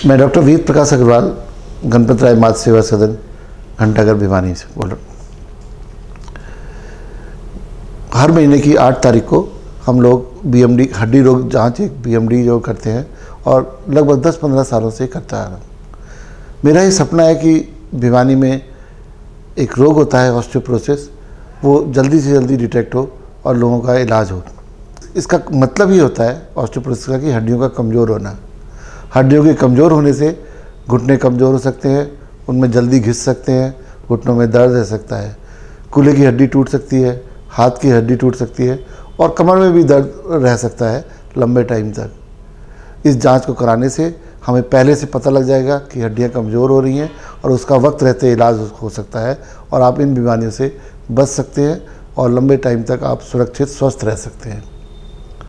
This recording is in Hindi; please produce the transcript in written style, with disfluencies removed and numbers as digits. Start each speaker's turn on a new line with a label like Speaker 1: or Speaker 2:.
Speaker 1: मैं डॉक्टर वीर प्रकाश अग्रवाल, गणपत राय मातृ सेवा सदन, घंटाघर भिवानी से बोल रहा हूँ। हर महीने की 8 तारीख को हम लोग बीएमडी हड्डी रोग जांच एक बीएमडी जो करते हैं और लगभग 10-15 सालों से करता आ रहा हूँ। मेरा ये सपना है कि भिवानी में एक रोग होता है ऑस्टियोपोरोसिस, वो जल्दी से जल्दी डिटेक्ट हो और लोगों का इलाज हो। इसका मतलब ये होता है ऑस्टियोपोरोसिस का कि हड्डियों का कमज़ोर होना। हड्डियों के कमज़ोर होने से घुटने कमज़ोर हो सकते हैं, उनमें जल्दी घिस सकते हैं, घुटनों में दर्द रह सकता है, कूल्हे की हड्डी टूट सकती है, हाथ की हड्डी टूट सकती है और कमर में भी दर्द रह सकता है लंबे टाइम तक। इस जांच को कराने से हमें पहले से पता लग जाएगा कि हड्डियां कमज़ोर हो रही हैं और उसका वक्त रहते इलाज हो सकता है और आप इन बीमारियों से बच सकते हैं और लंबे टाइम तक आप सुरक्षित स्वस्थ रह सकते हैं।